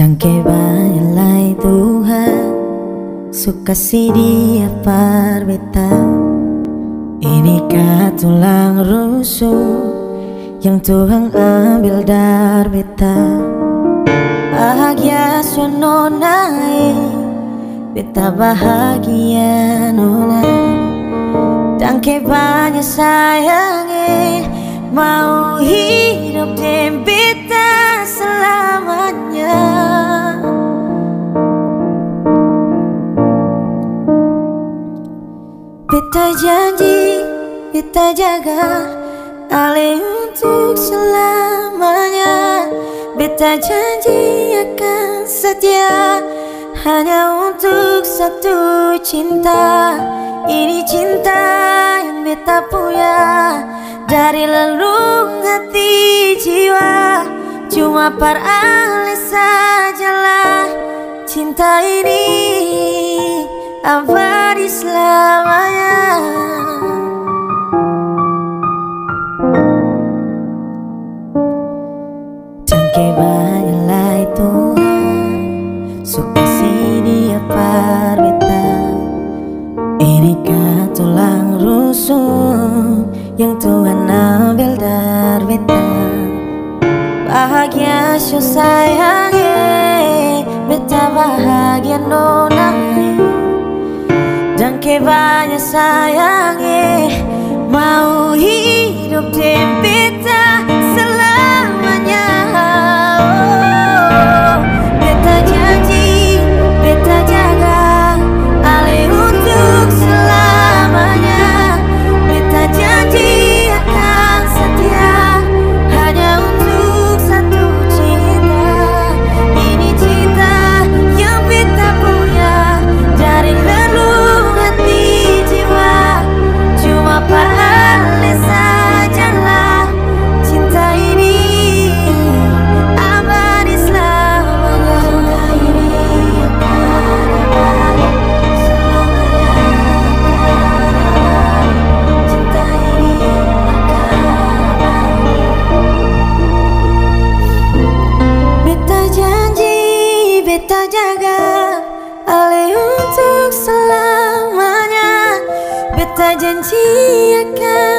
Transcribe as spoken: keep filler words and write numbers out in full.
Jangke balai Tuhan suka si dia par beta. Inikah tulang rusuk yang Tuhan ambil dari beta. Bahagia sono nae, beta bahagia nona. Jangke banyak sayangnya, mau hidup dengan beta selamanya. Beta janji, beta jaga Ale untuk selamanya. Beta janji akan setia hanya untuk satu cinta. Ini cinta yang beta punya dari relung hati jiwa. Cuma par Ale sajalah cinta ini abadi selamanya. Jangke balai Tuhan suka si dia par beta. Inikah tulang rusuk yang Tuhan ambil dari beta. Bahagia so sayangnya, beta bahagia nona. Jangke banyak sayangnya, mau hidup dengan beta selamanya. Oh, beta janji, beta jaga Ale untuk selamanya. Beta janji akan setia hanya untuk satu cinta. Ini cinta yang beta punya dari relung hati jiwa. Cuma par Ale sajalah cinta ini abadi selamanya. Cinta ini beta janji, beta jaga Ale untuk selamanya. Beta janji akan